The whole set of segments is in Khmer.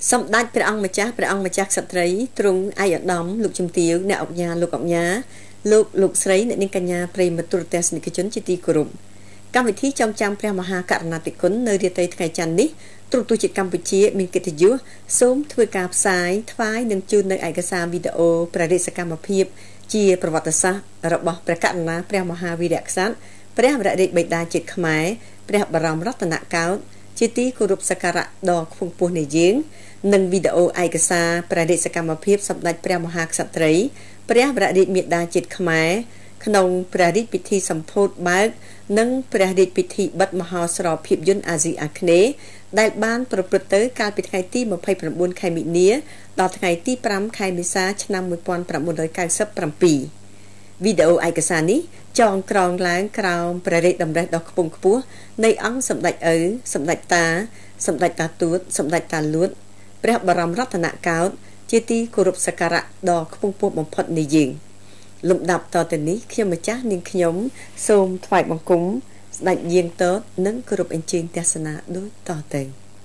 Xong đáchព្រះអង្គម្ចាស់ក្សត្រីទ្រង់ឯកឧត្តមលោកជំទាវអ្នកអង្គញាលោកអង្គញាលោកស្រីអ្នកនាងកញ្ញាប្រិយមិត្តទូរទស្សនិកជនជាទីគោរពកម្មវិធីចងចាំព្រះមហាករុណាธิគុណនៅរាត្រីថ្ងៃច័ន្ទនេះទូរទស្សន៍កម្ពុជាមានកិត្តិយសសូមធ្វើការផ្សាយថ្វាយនិងជូននៅឯកសារវីដេអូព្រះរាជសកម្មភាពជាប្រវត្តិសាស្ត្ររបស់ព្រះករុណាព្រះមហាវីរក្សត្រព្រះវររាជបិតាជាតិខ្មែរព្រះបរមរតនកោដ្ឋជាទីគោរពសក្ការៈដ៏ខ្ពង់ខ្ពស់នៃយើងនិងវីដេអូឯកសារព្រះរាជសកម្មភាពសម្ដេចព្រះមហាក្សត្រីព្រះវររាជមាតាជាតិខ្មែរក្នុងព្រះរាជពិធីសម្ពោធបើកនិងព្រះរាជពិធីបិទមហោស្រពភាពយន្តអាស៊ីអាគ្នេយ៍ដែលបានប្រព្រឹត្តទៅកាលពីថ្ងៃទី29ខែមិនិនាដល់ថ្ងៃទី5ខែមេសាឆ្នាំ1997វីដេអូឯកសារនេះចងក្រងឡើងក្រោមព្រះរាជតម្រិះដ៏ខ្ពង់ខ្ពស់នៃអង្គសម្ដេចឪសម្ដេចតាសម្ដេចតាទួតសម្ដេចតាលួតព្រះបរមរតនកោដ្ឋជាទីគោរពសក្ការៈដ៏ខ្ពង់ខ្ពស់បំផុតនៃយើងលំដាប់តទៅនេះខ្ញុំម្ចាស់នាងខ្ញុំសូមថ្វាយបង្គំស្ដេចយាងទតនិងគោរពអញ្ជើញទស្សនាដូចតទៅ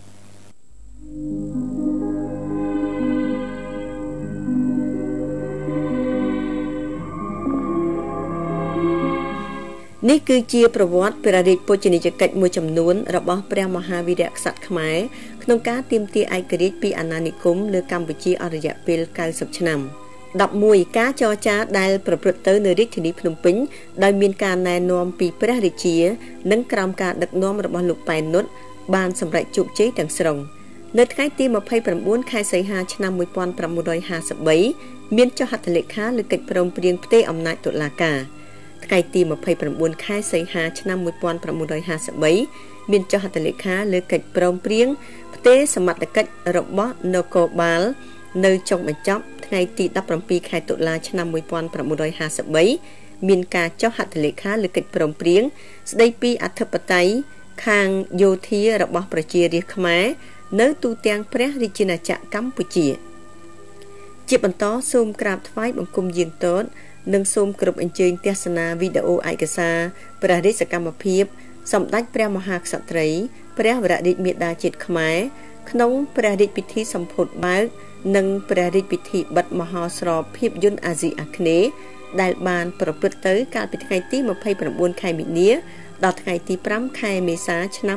នេះគឺជាប្រវត្តិព្រះរាជពុជនីយកិច្ចមួយចំនួនរបស់ព្រះមហាវីរក្សត្រខ្មែរក្នុងការទាមទារឯករាជ្យពីអាណានិគមលើកម្ពុជាអស់រយៈពេល90ឆ្នាំ11ការចរចាដែលប្រព្រឹត្តទៅនៅរាជធានីភ្នំពេញដោយមានការណែនាំពីព្រះរាជានិងក្រោមការដឹកនាំរបស់លោកប៉ែននុតបានសម្រេចជោគជ័យទាំងស្រុងនៅថ្ងៃទី29ខែសីហាឆ្នាំ1953មានចុះហត្ថលេខាលើកិច្ចព្រមព្រៀងផ្ទេរអំណាចតុលាការថ្ងៃទី29ខែសីហាឆ្នាំ1953មានចុះហត្ថលេខាលើកិច្ចព្រមព្រៀងផ្ទេរសមត្ថកិច្ចរបស់នគរបាលនៅចុងបញ្ចប់ថ្ងៃទី17ខែតុលាឆ្នាំ1953មានការចុះហត្ថលេខាលើកិច្ចព្រមព្រៀងស្តីពីអធិបតេយ្យខាងយោធារបស់ប្រជារាស្ត្រខ្មែរនៅទូទាំងព្រះរាជាណាចក្រកម្ពុជាជាបន្តសូមក្រាបថ្វាយបង្គំយាងទតនិងសូមគោរពអញ្ជើញទស្សនាវីដេអូឯកសារព្រះរាជសកម្មភាពសម្ដេចព្រះមហាក្សត្រីព្រះវររាជមាតាជាតិខ្មែរក្នុងព្រះរាជពិធីសម្ពោធបើកនិងព្រះរាជពិធីបិទមហោស្រពភាពយន្តអាស៊ីអាគ្នេយ៍ដែលបានប្រព្រឹត្តទៅកាលពីថ្ងៃទី29ខែមិនិនាដល់ថ្ងៃទី5ខែមេសាឆ្នាំ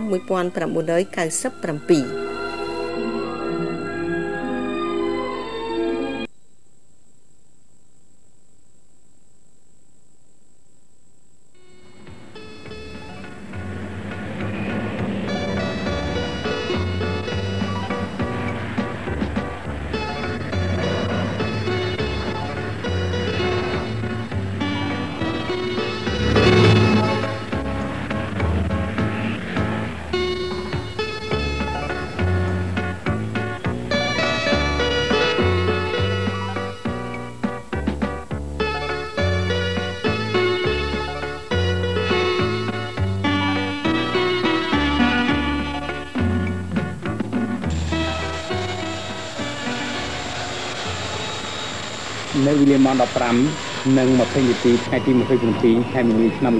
1997 នៅវេលាម៉ោង15:20 នាទីថ្ងៃទី27ខែមីនាឆ្នាំ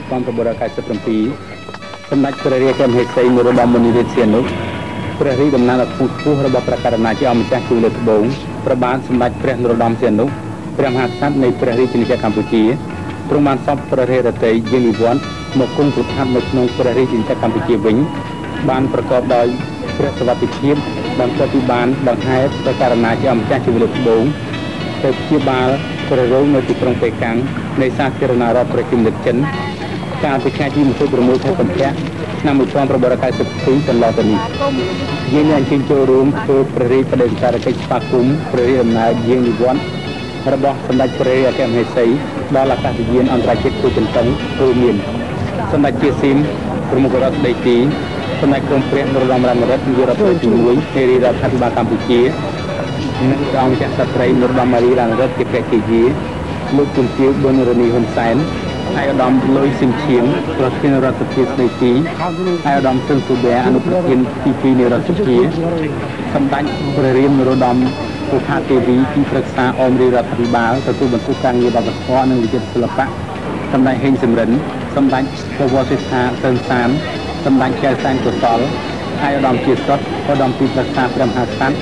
1997សម្ដេចព្រះរាជាមហេសីនរោត្តមមុនិរាជសីហនុព្រះរាជដំណាងដ៏ខ្ពង់ខ្ពស់របស់ព្រះករុណាជាអម្ចាស់ជួរលើត្បូងព្រះបាទសម្ដេចព្រះនរោត្តមសីហនុព្រះមហាក្សត្រនៃព្រះរាជាណាចក្រកម្ពុជាទ្រង់បានសពព្រះរាជរតីយាងនិវត្តន៍មកគង់ប្រថាប់នៅក្នុងព្រះរាជាណាចក្រកម្ពុជាវិញបានប្រកបដោយព្រះសវត្ថិភាពបានប្រតិបានដង្ហែព្រះករុណាជាអម្ចាស់ជួរលើត្បូងទៅព្យាបាលព្រះរោងនៅទីក្រុងប៉េកាំងនៃសាធារណរដ្ឋប្រជាមានិតចិនកាលពីថ្ងៃទី26ខែកុម្ភៈឆ្នាំ1992កន្លងទៅនេះយើងបានអញ្ជើញចូលរួមធ្វើព្រះរាជបដិសណ្ឋារកិច្ចស្វាគមន៍ព្រះរាជដំណើរយាងនិវត្តន៍របស់សម្ដេចព្រះរាជាមហេសីដល់អាកាសយានអន្តរជាតិគូចន្ទិនរួមមានសម្ដេចជាស៊ីមប្រមុខរដ្ឋស្ដីទីសម្ដេចក្រមព្រះនរោត្តមរណរដ្ឋនាយករដ្ឋមន្ត្រីទី1នៃរដ្ឋាភិបាលកម្ពុជានិងព្រះអង្គចាស់ស្ត្រីនរោត្តមម៉ារីរ៉ានរដ្ឋជាព្រះជាយាលោកជំទាវប៊ុនរនីហ៊ុនសែនឯកឧត្តមលុយស៊ីមឈៀងប្រធានរដ្ឋសភាស្ដីទីឯកឧត្តមសឹងសុបែអនុប្រធានទី2នៃរដ្ឋសភាសម្ដេចព្រះរាមនរោត្តមពុខាទេវីទីប្រឹក្សាអមរាជរដ្ឋាភិបាលទទួលបន្ទុកការងារវប្បធម៌និងវិចិត្រសិល្បៈសម្ដេចហេងសំរិនសម្ដេចព្រះវរសេដ្ឋាសឿនសានសម្ដេចចៅសែនកុសលឯកឧត្តមជាសុតឧត្តមទីប្រឹក្សាព្រះមហាក្សត្រ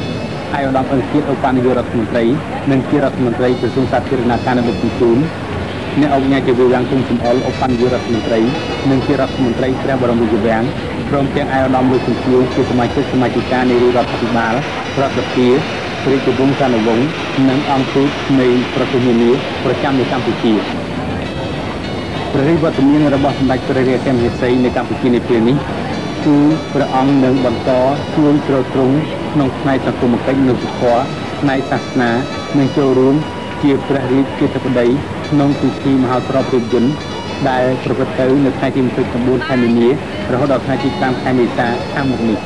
អាយឧត្តមអឺជាតិឧបនាយករដ្ឋមន្ត្រីនិងជារដ្ឋមន្ត្រីក្រសួងសាធារណការនិងដឹកជញ្ជូនអ្នកអង្គការជាវាំងគុំសំអល់ឧបនាយករដ្ឋមន្ត្រីនិងជារដ្ឋមន្ត្រីព្រះបរមរាជវាំងព្រមទាំងអាយឧត្តមលោកជំទាវជាសមាជិកសមាជិកានៃរដ្ឋាភិបាលរដ្ឋសភារាជវង្សានុវង្សនិងអង្គទូតនៃប្រទេសនានាប្រចាំនៅកម្ពុជាព្រះរាជវត្តមានរបស់សម្ដេចព្រះរាជាមហេសីនៅកម្ពុជានាពេលនេះគឺព្រះអង្គនឹងបន្តជួយទ្រទ្រង់ក្នុងផ្នែកសង្គមគិច្ចនិងសុខភាពផ្នែកសាសនានិងចូលរួមជាព្រះរាជាធិបតីក្នុងពិធីមហោស្រពភាពយន្តដែលប្រព្រឹត្តទៅនៅថ្ងៃទី29ខែមីនារហូតដល់ថ្ងៃទី5ខែមេសាខាងមុខនេះ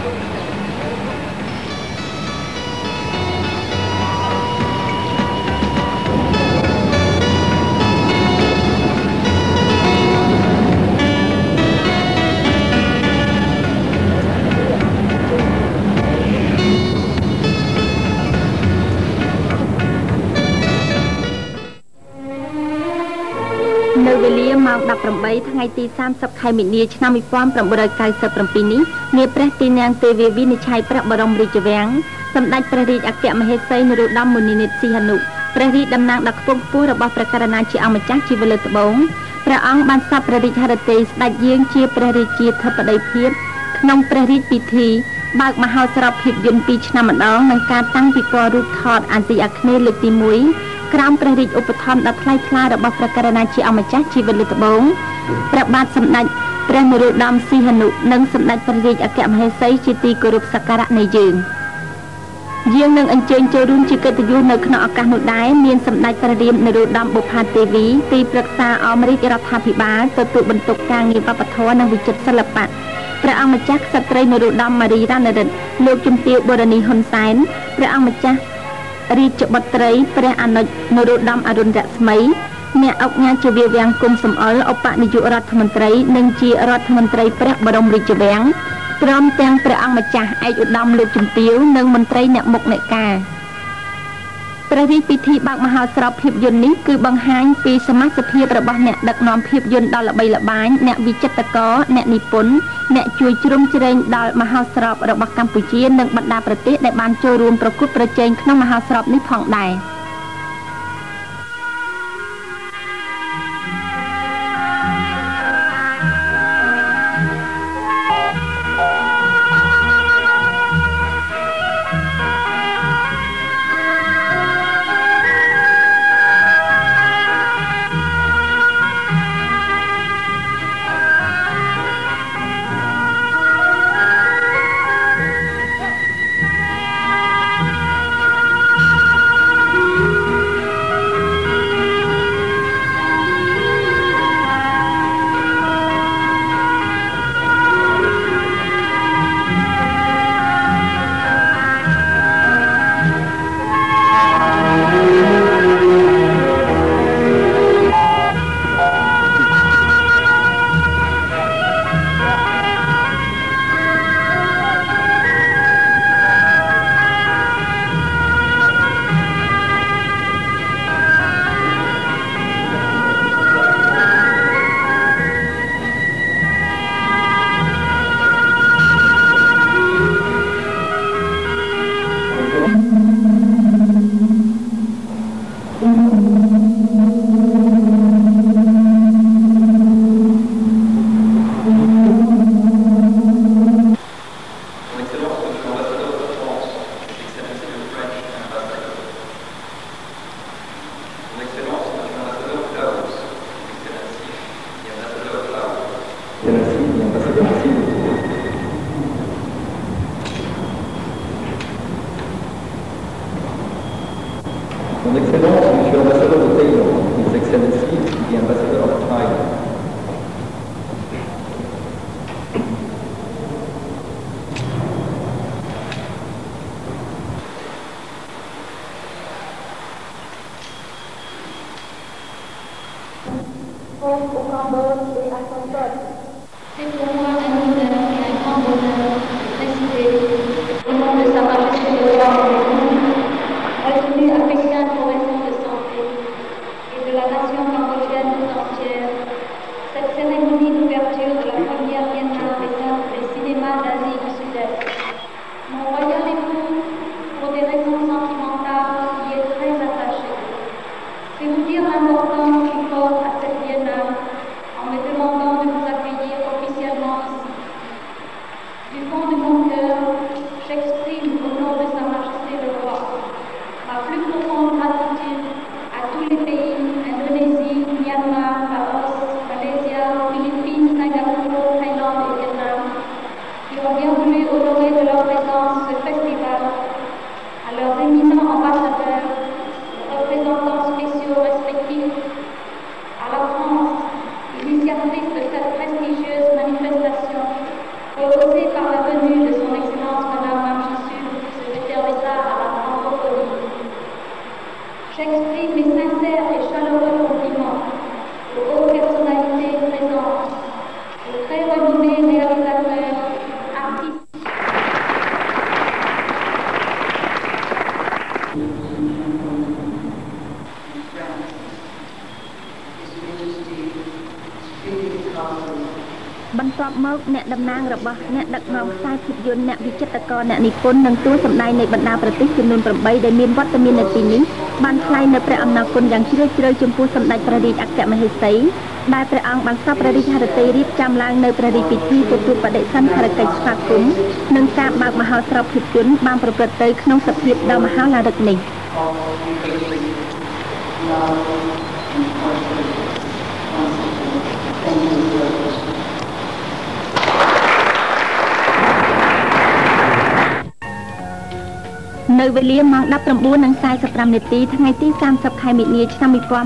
នៅវេលាម៉ោង 18 ថ្ងៃទី 30 ខែមីនាឆ្នាំ 1997 នេះនាព្រះទីនាំងទេវាវិនិច្ឆ័យព្រះបរមរាជវាំងសម្ដេចព្រះរាជអគ្គមហេសីនរោត្តម មុនិនាថ សីហនុព្រះរាជតំណាងដ៏ខ្ពង់ខ្ពស់របស់ព្រះករុណាជាអង្គម្ចាស់ជីវលើកត្បូងព្រះអង្គបានសព្វព្រះរាជហឫទ័យស្ដេចយាងជាព្រះរាជាធិបតីភាពក្នុងព្រះរាជពិធីបើកមហោស្រពភាពយន្ត2ឆ្នាំម្ដងនិងការតាំងពិព័រណ៍រូបថតអាស៊ីអាគ្នេយ៍លើកទី1ក្រោមព្រះរាជឧបត្ថម្ភដ៏ថ្លៃថ្លារបស់ព្រះករុណាជាអង្គម្ចាស់ជីវិតលើកត្បូងព្រះបាទសម្ដេចព្រះនរោត្តម សីហនុនិងសម្ដេចព្រះរាជអគ្គមហេសីជាទីគោរពសក្ការៈនៃយើងនឹងអញ្ជើញចូលរួមជាកិត្តិយសនៅក្នុងឱកាសនោះដែរមានសម្ដេចព្រះរាមនរោត្តម បុប្ផាទេវីទីប្រឹក្សាអមរាជរដ្ឋាភិបាលទទួលបន្ទុកការងារវប្បធម៌និងវិចិត្រសិល្បៈព្រះអង្គម្ចាស់ក្សត្រីនរោត្តម ម៉ារីរ៉ាណរិទ្ធលោកជំទាវ បូរនី ហ៊ុនសែនព្រះអង្គម្ចាស់រាជបុត្រីព្រះអនុជនរោត្តម អរុណរស្មីអ្នកអង្គការជាវាំងគុំសំអល់ឧបនាយករដ្ឋមន្ត្រីនិងជារដ្ឋមន្ត្រីព្រះបរមរាជវាំងព្រមទាំងព្រះអង្គម្ចាស់ឯកឧត្តមលោកជំទាវនិងមន្ត្រីអ្នកមុខអ្នកការព្រះរាជពិធីបើកមហោស្រពភាពយន្តនេះគឺបង្ហាញពីសមាជិកភាពរបស់អ្នកដឹកនាំភាពយន្តដ៏ល្បីល្បាញអ្នកវិចិត្រករអ្នកនិពន្ធអ្នកជួយជ្រោមជ្រែងដល់មហោស្រពរបស់កម្ពុជានិងបណ្ដាប្រទេសដែលបានចូលរួមប្រកួតប្រជែងក្នុងមហោស្រពនេះផងដែរបន្ទាប់មកអ្នកតំណាងរបស់អ្នកដឹកនាំខ្សែភាពយន្តអ្នកវិចិត្រករអ្នកនិពន្ធនិងតួសម្ដែងនៃបណ្ដាប្រទេសចំនួន8ដែលមានវត្តមាននៅទីនេះបានថ្លែងនូវព្រះអំណរគុណយ៉ាងជ្រាលជ្រៅចំពោះសម្ដេចព្រះរាជអគ្គមហេសីដែលព្រះអង្គបានសពព្រះរាជហឫទ័យរៀបចំឡើងនៅព្រះរាជពិធីទទួលបដិសណ្ឋារកិច្ចស្វាគមន៍និងការបើកមហោស្រពភាពយន្តបានប្រព្រឹត្តទៅក្នុងសភាពដ៏មហោឡារិកនេះនៅវេលាម៉ោង 19:45 នាទីថ្ងៃទី 30 ខែមីនា ឆ្នាំ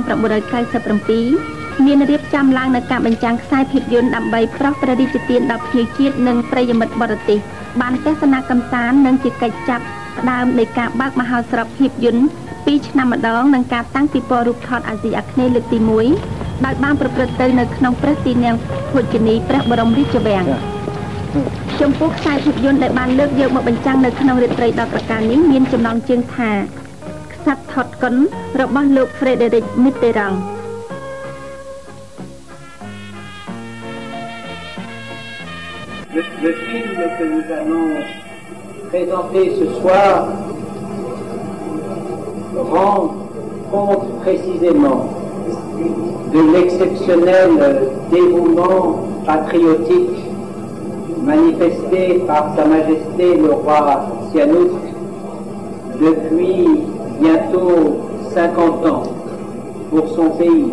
1997 មានរៀបចំឡើងនៅការបញ្ចាំងខ្សែភាពយន្តដើម្បីប្រោសព្រះរាជទានដល់ភ្ញៀវជាតិនិងប្រិយមិត្តបរទេសបានទស្សនាកម្សាន្តនិងជាកិច្ចចាប់ផ្ដើមនៃការបើកមហោស្រពភាពយន្ត2ឆ្នាំម្ដងនិងការតាំងពិព័រណ៍រូបថតអាស៊ីអាគ្នេយ៍លើកទី1ដោយបានប្រព្រឹត្តទៅនៅក្នុងព្រះទីនាំងភោជនីព្រះបរមរាជវាំងចំពោះខ្សែភាពយន្តដែលបានលើកយកមកបញ្ចាំងនៅក្នុងរាត្រីដ៏ប្រកាសនេះមានចំណងជើងថាខ្សត្រថតកុនរបស់លោក Frédéric Mitterrand Le film que nous allons présenter ce soir rend compte précisément de l'exceptionnel dévouement patriotique manifesté par Sa Majesté le roi Sihanouk depuis bientôt 50 ans pour son pays.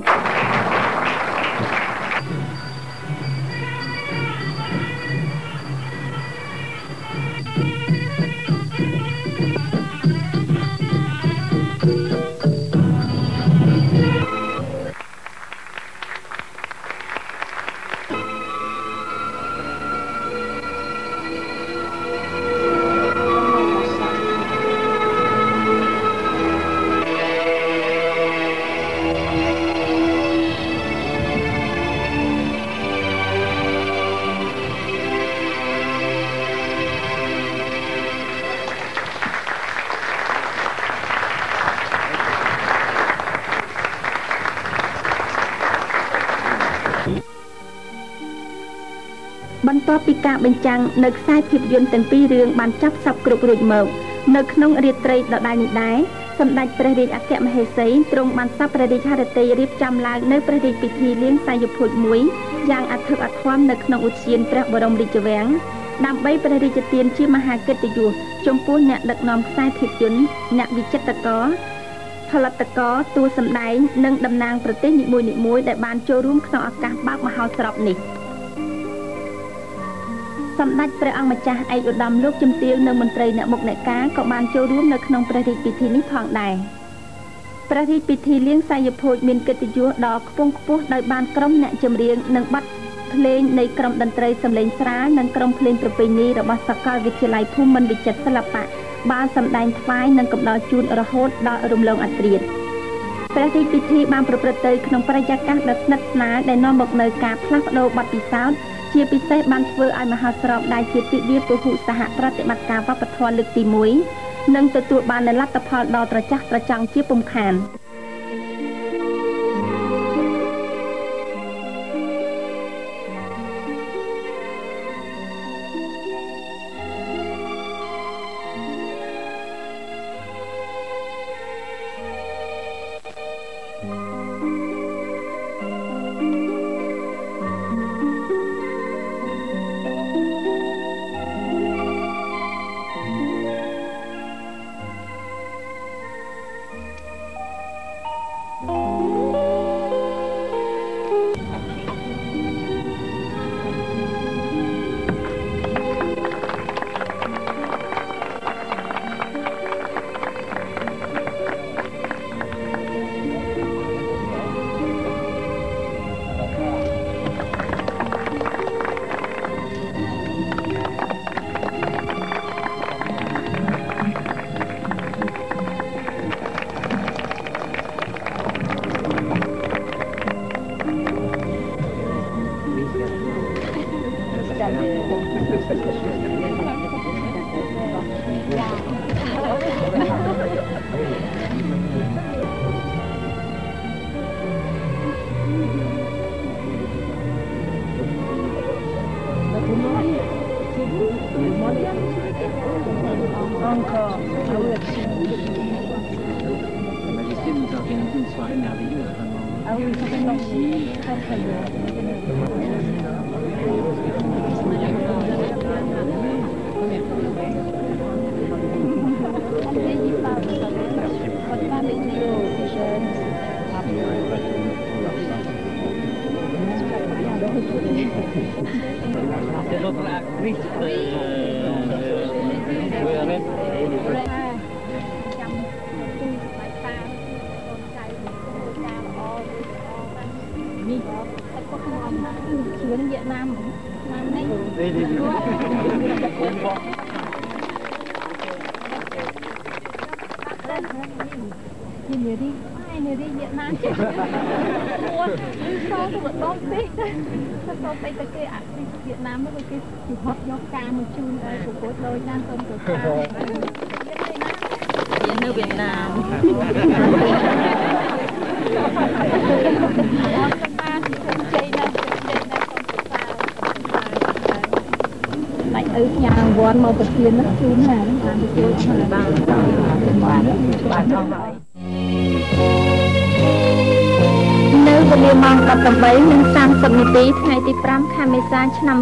បន្ទាប់ពីការបញ្ចាំងនៅខ្សែភាពយន្តទាំងពីររឿងបានចាប់សពគ្រប់រួចមកនៅក្នុងរាត្រីដដែលនេះដែរសម្ដេចព្រះរាជអគ្គមហេសីទ្រង់បានសពព្រះរាជហឫទ័យរៀបចំឡើងនៅព្រះរាជពិធីលៀងសាយភោជមួយយ៉ាងអធិកអធមនៅក្នុងឧទ្យានព្រះបរមរាជវាំងដើម្បីព្រះរាជទានជាមហាកិត្តិយសចំពោះអ្នកដឹកនាំខ្សែភាពយន្តអ្នកវិចិត្រករផលិតករតួសម្ដែងនិងតំណាងប្រទេសនីមួយៗដែលបានចូលរួមក្នុងឱកាសបើកមហោស្រពនេះសម្ដេចព្រះអង្គម្ចាស់ឯកឧត្តមលោកជំទាវនិងមន្ត្រីអ្នកមុខអ្នកការក៏បានចូលរួមនៅក្នុងព្រះរាជពិធីនេះផងដែរព្រះរាជពិធីលៀងសាយភោជមានកិត្តិយសដ៏ខ្ពង់ខ្ពស់ដោយបានក្រុមអ្នកចម្រៀងនិងបទភ្លេងនៃក្រុមតន្ត្រីសម្លេងស្រាលនិងក្រុមភ្លេងប្រពៃណីរបស់សាកលវិទ្យាល័យភូមិន្ទវិចិត្រសិល្បៈបានសម្ដែងថ្វាយនិងកំដរជូនរហូតដល់រំលងអធ្រាត្រព្រះរាជពិធីបានប្រព្រឹត្តទៅក្នុងបរិយាកាសដ៏ស្និទ្ធស្នាលដែលនាំមកនូវការផ្លាស់ប្ដូរបទពិសោធន៍ជាពិសេសបានធ្វើឲ្យមហោស្រពដែលជាទិវាពហុសហប្រតិបត្តិការវប្បធម៌លើកទី1និងទទួលបាននូវលទ្ធផលដ៏ត្រចះត្រចង់ជាពុំខាន Encore. La Majesté nous organise une soirée merveilleuse, vraiment. Ah oui, ça fait longtemps. Très très bien. C'est notre actrice Việt Nam nhìn người đi hai người đi Việt Nam chứ sao tôi vẫn đón tết sao tay ta kia Việt Nam nó cái chụp hot do ca một chung của cô đôi đang con của ca nước Việt Nam nhà vốn màu bạc tiền nó chun là nó làm đượcនៅវេលាម៉ោង 18:30 នាទី ថ្ងៃទី 5 ខែមេសា ឆ្នាំ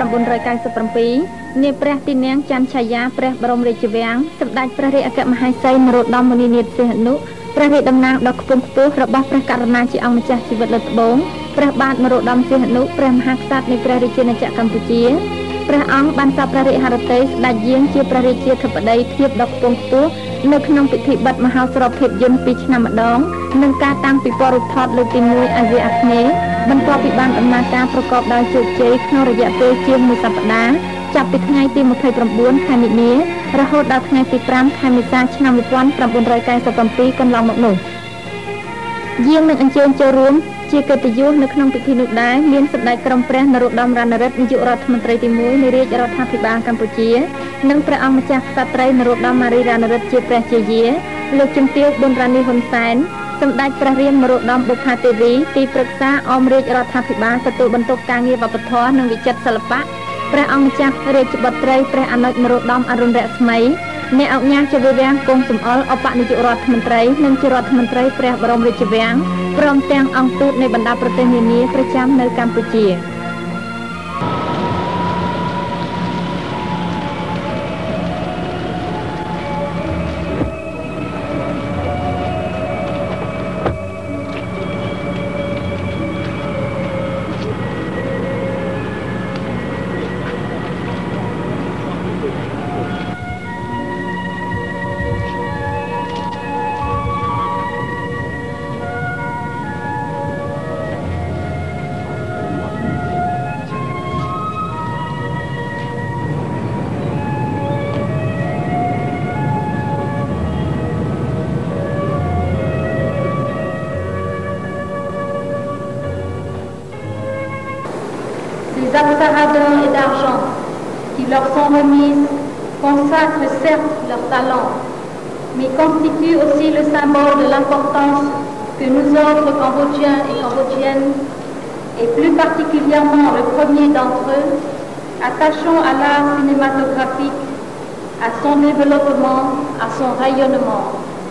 1997 នាព្រះទីនាំងច័ន្ទឆាយាព្រះបរមរាជវាំងសម្ដេចព្រះរាជអគ្គមហេសីនរោត្តម មុនិនាថ សីហនុ ព្រះរាជតំណាងដ៏ខ្ពង់ខ្ពស់របស់ព្រះករុណាជាអង្គម្ចាស់ជីវិតលើត្បូងព្រះបាទនរោត្តម សីហនុ ព្រះមហាក្សត្រនៃព្រះរាជាណាចក្រកម្ពុជាព្រះអង្គបានសពព្រះរាជហឫទ័យស្ដេចយាងជាព្រះរាជាធិបតីភាពដ៏ខ្ពង់ខ្ពស់នៅក្នុងពិធីបិទមហោស្រពភាពយន្ត2ឆ្នាំម្ដងនិងការតាំងពិព័រណ៍រូបថតលើកទី1អាស៊ីអាគ្នេយ៍បន្ទាប់ពីបានដំណើរការប្រកបដោយជោគជ័យក្នុងរយៈពេលជាង1សប្ដាហ៍ចាប់ពីថ្ងៃទី 29 ខែមីនារហូតដល់ថ្ងៃទី 5 ខែមេសា ឆ្នាំ 1997 កន្លងមកនោះយាងនឹងអញ្ជើញចូលរួមជាកិត្តិយសនៅក្នុងពិធីនោះដែរមានសម្ដេចក្រមព្រះនរោត្តម រណរិទ្ធនាយករដ្ឋមន្ត្រីទី1នៃរាជរដ្ឋាភិបាលកម្ពុជានិងព្រះអង្គម្ចាស់ក្សត្រីនរោត្តម ម៉ារី រណរិទ្ធជាព្រះជាយាលោកជំទាវ ប៊ុនរ៉ានី ហ៊ុនសែនសម្ដេចព្រះរាមនរោត្តម បុប្ផាទេវីទីប្រឹក្សាអមរាជរដ្ឋាភិបាលទទួលបន្ទុកការងារវប្បធម៌និងវិចិត្រសិល្បៈព្រះអង្គម្ចាស់រាជបុត្រីព្រះអនុជនរោត្តម អរុណរស្មីអ្នកអង្គញាជាវិវាំងគង់សំអល់អបនាយករដ្ឋមន្ត្រីនិងជារដ្ឋមន្ត្រីព្រះបរមរាជវាំងព្រមទាំងអង្គទូតនៃបណ្ដាប្រទេសនានាប្រចាំនៅកម្ពុជា Les apparaturs d'or et d'argent qui leur sont remises consacrent certes leur talent, mais constituent aussi le symbole de l'importance que nous autres Cambodgiens et Cambodgiennes, et plus particulièrement le premier d'entre eux, attachons à l'art cinématographique, à son développement, à son rayonnement.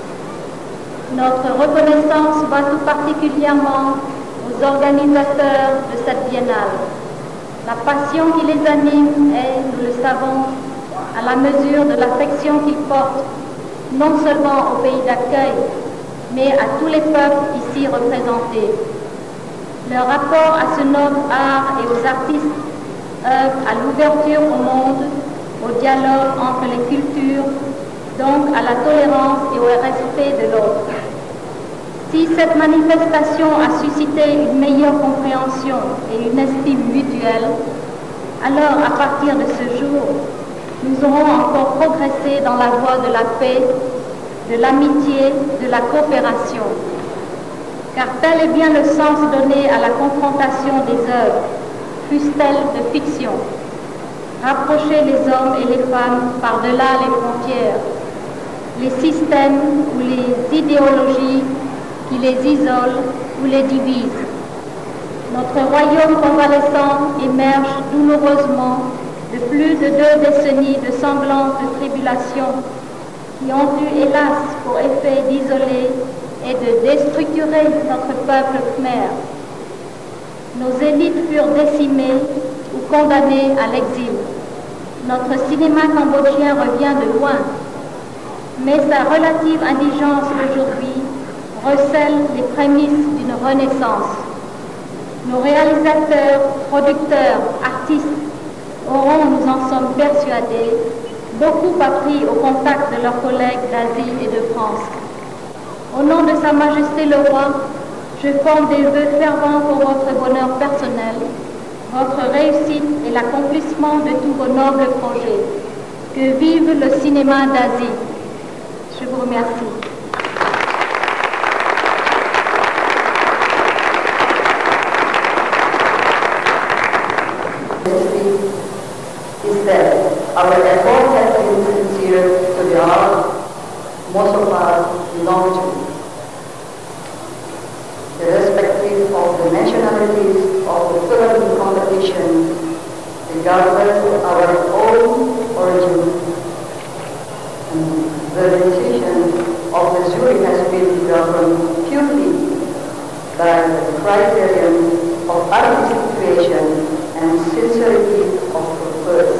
Notre reconnaissance va tout particulièrement aux organisateurs de cette biennale. La passion qui les anime est, nous le savons, à la mesure de l'affection qu'ils portent, non seulement au pays d'accueil, mais à tous les peuples ici représentés. Leur rapport à ce noble art et aux artistes œuvre à l'ouverture au monde, au dialogue entre les cultures, donc à la tolérance et au respect de l'autre. Si cette manifestation a suscité une meilleure compréhension et une estime mutuelle, alors à partir de ce jour, nous aurons encore progressé dans la voie de la paix, de l'amitié, de la coopération. Car tel est bien le sens donné à la confrontation des œuvres, fussent-elles de fiction. Rapprocher les hommes et les femmes par-delà les frontières, les systèmes ou les idéologies qui les isolent ou les divisent. Notre royaume convalescent émerge douloureusement de plus de 2 décennies de sanglantes tribulations qui ont eu, hélas, pour effet d'isoler et de déstructurer notre peuple khmer. Nos élites furent décimées ou condamnées à l'exil. Notre cinéma cambodgien revient de loin, mais sa relative indigence aujourd'hui recèle les prémices d'une renaissance. Nos réalisateurs, producteurs, artistes auront, nous en sommes persuadés, beaucoup appris au contact de leurs collègues d'Asie et de France. Au nom de Sa Majesté le Roi, je forme des vœux fervents pour votre bonheur personnel, votre réussite et l'accomplissement de tous vos nobles projets. Que vive le cinéma d'Asie. Je vous remercie. Is that our effort has been sincere to the art most of us belong to, irrespective of the nationalities of the film competition, regardless of our own origin. And the decision of the jury has been governed purely by the criterion of artistic creation and sincerity of purpose.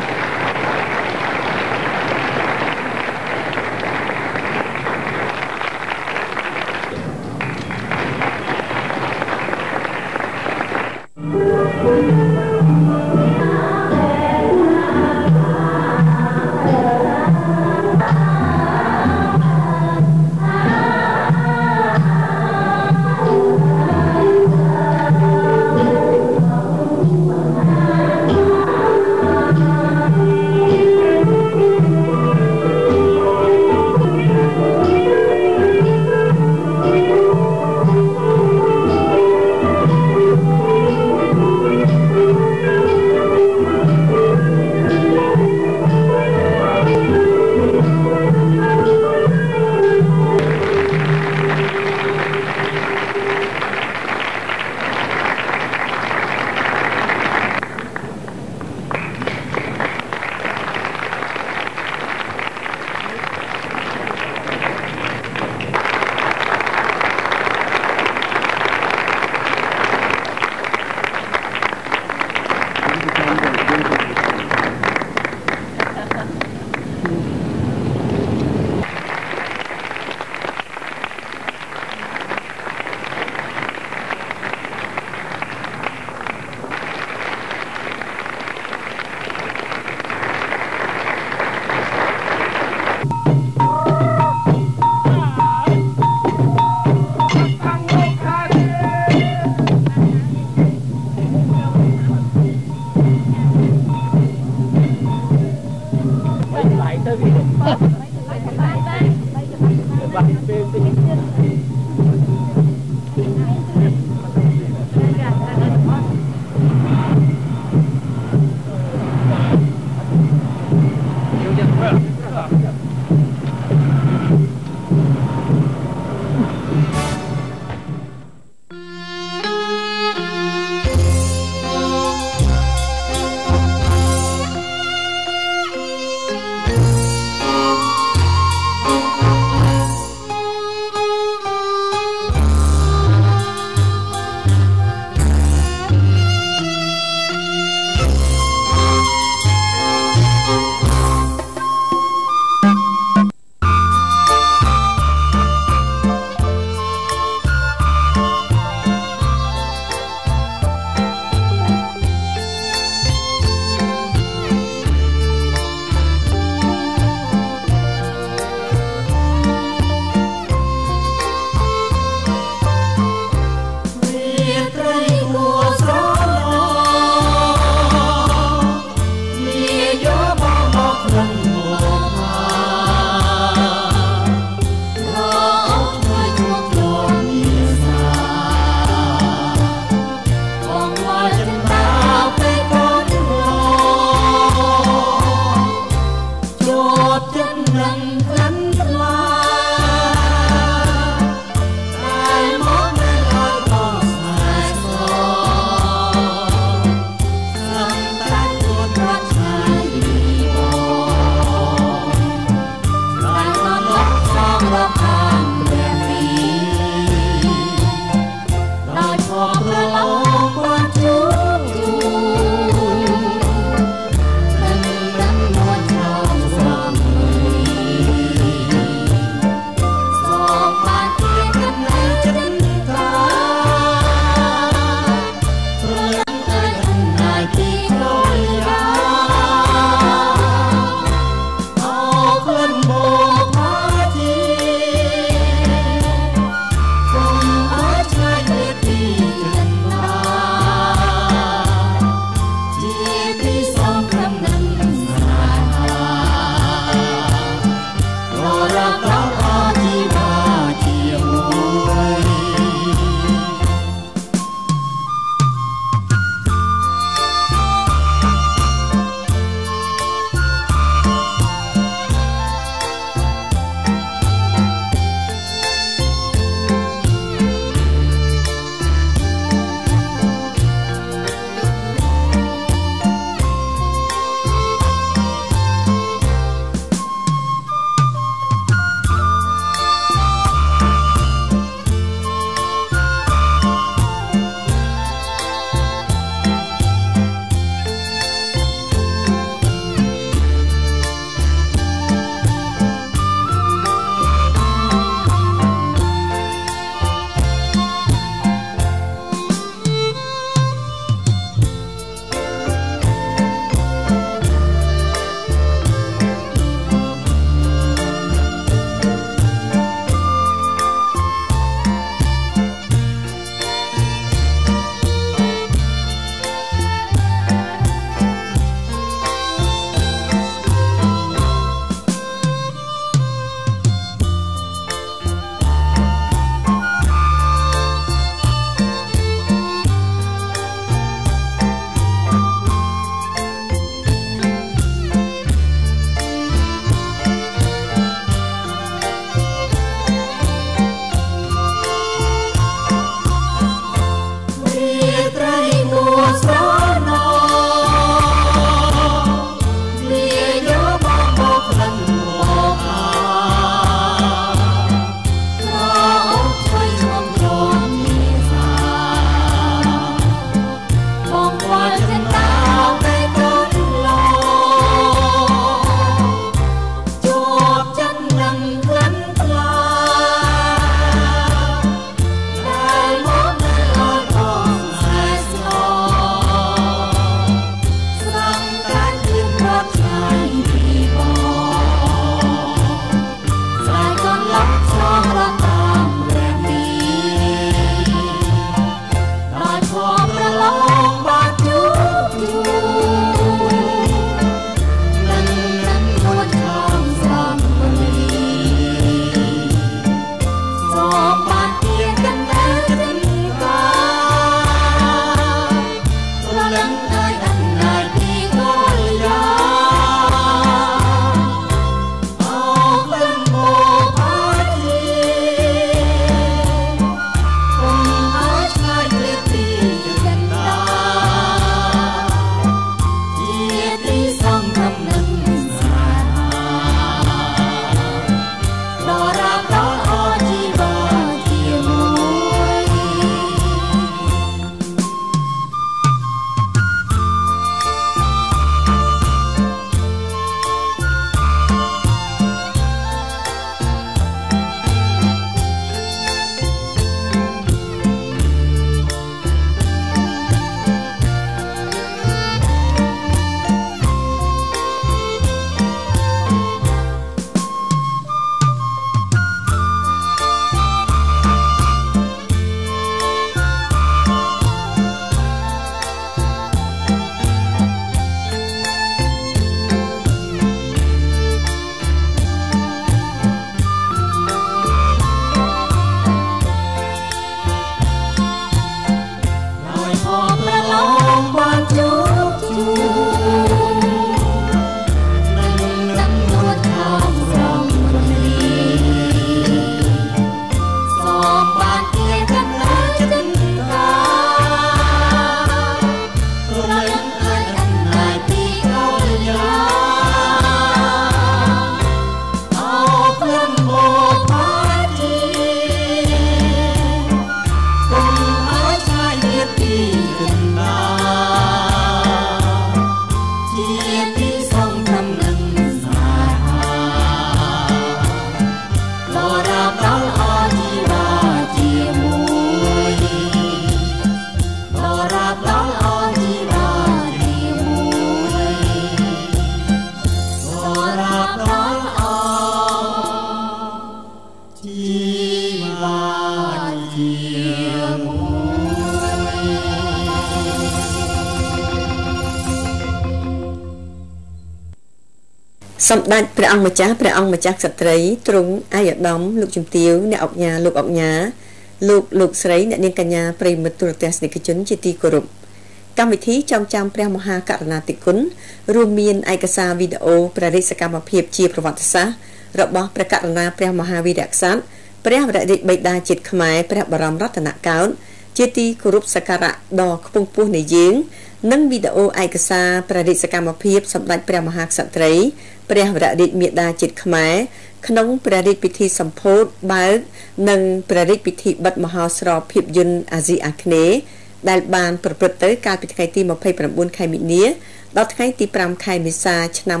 សម្ដេចព្រះអង្គម្ចាស់ក្សត្រីទ្រង់អាយដាមលោកជំទាវអ្នកអង្គញាលោកអង្គញាលោកស្រីអ្នកនាងកញ្ញាប្រិមិត្តទូរទស្សនិកជនជាទីគោរពកម្មវិធីចងចាំព្រះមហាករុណាธิคุณរួមមានឯកសារវីដេអូព្រះរាជសកម្មភាពជាប្រវត្តិសាស្ត្ររបស់ព្រះករុណាព្រះមហាវីរក្សត្រព្រះវររាជបិតាជាតិខ្មែរព្រះបរមរតនកោដ្ឋជាទីគោរពសក្ការៈដ៏ខ្ពង់ខ្ពស់នៃយើងនិងវីដេអូឯកសារព្រះរាជសកម្មភាពសម្ដេចព្រះមហាក្សត្រីព្រះវររាជមាតាជាតិខ្មែរក្នុងព្រះរាជពិធីសម្ពោធបើកនិងព្រះរាជពិធីបិទមហោស្រពភាពយន្តអាស៊ីអាគ្នេយ៍ដែលបានប្រព្រឹត្តទៅកាលពីថ្ងៃទី29ខែមីនាដល់ថ្ងៃទី5ខែមេសាឆ្នាំ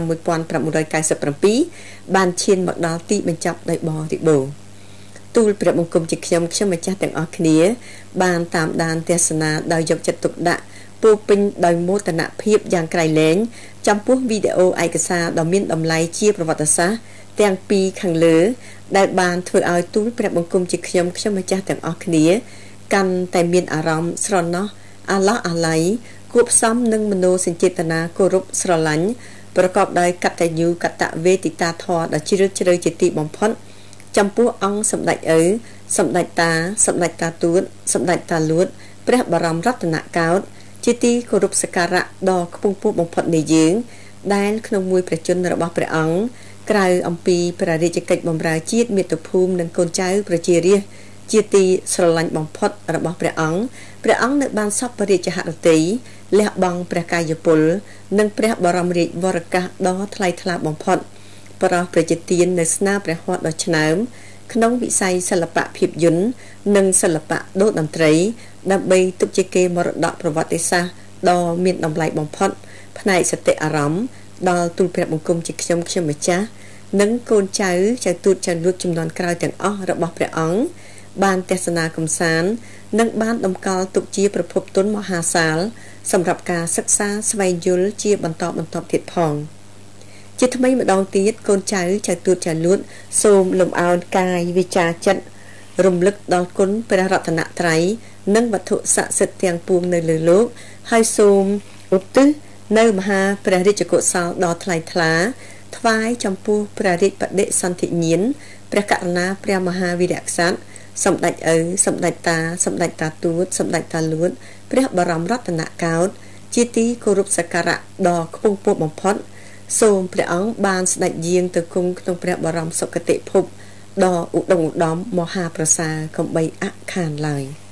1997បានឈានមកដល់ទីបញ្ចប់ដោយបរិបូរណ៍ទូលព្រះបង្គំជាខ្ញុំម្ចាស់ទាំងអស់គ្នាបានតាមដានទស្សនាដោយយកចិត្តទុកដាក់ពោពេញដោយមោទនភាពយ៉ាងក្រៃលែងចំពោះវីដេអូឯកសារដ៏មានតម្លៃជាប្រវត្តិសាស្ត្រទាំងពីរខាងលើដែលបានធ្វើឲ្យទូលព្រះបង្គំជាខ្ញុំម្ចាស់ទាំងអស់គ្នាកាន់តែមានអារម្មណ៍ស្រណោះអាឡោះអាល័យគួបផ្សំនឹងមโนសញ្ចេតនាគោរពស្រឡាញ់ប្រកបដោយកតញ្ញូកតវេទិតាធម៌ដ៏ជ្រាលជ្រៅជាទីបំផុតចំពោះអង្គសម្ដេចឪសម្ដេចតាសម្ដេចតាទួតសម្ដេចតាលួតព្រះបរមរតនកោដ្ឋជាទីគោរពសក្ការៈដ៏ខ្ពង់ខ្ពស់បំផុតនៃយើងដែលក្នុងមួយព្រះជន្មរបស់ព្រះអង្គក្រៅអំពីព្រះរាជកិច្ចបម្រើជាតិមាតុភូមិនិងកូនចៅប្រជារាស្ត្រជាទីស្រឡាញ់បំផុតរបស់ព្រះអង្គនៅបានសពរាជហឫទ័យលះបង់ព្រះកាយពលនិងព្រះបរមរាជវរកាសដ៏ថ្លៃថ្លាបំផុតប្រោសប្រជាទាននៅស្នាព្រះហស្ថដ៏ឆ្នើមក្នុងវិស័យសិល្បៈភាពយន្តនិងសិល្បៈដូតន្ត្រីដើម្បីទុកជាកេរមរតកប្រវត្តិសាស្ត្រដ៏មានតម្លៃបំផុតផ្នែកសតិអារម្មណ៍ដល់ទូលព្រះបង្គំជាខ្ញុំម្ចាស់និងកូនចៅទូតចៅលួចចំនួនក្រោយទាំងអស់របស់ព្រះអង្គបានទស្សនាកំសាន្តនិងបានតម្កល់ទុកជាប្រភពទុនមហាសាលសម្រាប់ការសិក្សាស្វែងយល់ជាបន្តទៀតផងជាថ្មីម្ដងទៀតកូនចៅទូតចៅលួចសូមលំអោនកាយវិចារចិត្តរំលឹកដល់គុណព្រះរតនត្រ័យនិងវត្ថុស័ក្តិសិទ្ធិទាំងពួងនៅលើលោកហើយសូមឧទ្ទិសនៅមហាព្រះរាជកុសលដ៏ថ្លៃថ្លាថ្វាយចំពោះព្រះរាជបដិសន្ធិញ្ញាណព្រះករុណាព្រះមហាវីរក្សត្រសម្ដេចឪសម្ដេចតាសម្ដេចតាទួតសម្ដេចតាលួតព្រះបរមរតនកោដ្ឋជាទីគោរពសក្ការៈដ៏ខ្ពង់ខ្ពស់បំផុតសូមព្រះអង្គបានស្ដេចយាងទៅគង់ក្នុងព្រះបរមសុគតិភពដ៏ឧត្តមឧត្តមមហាប្រសើរកំបីអខានឡើយ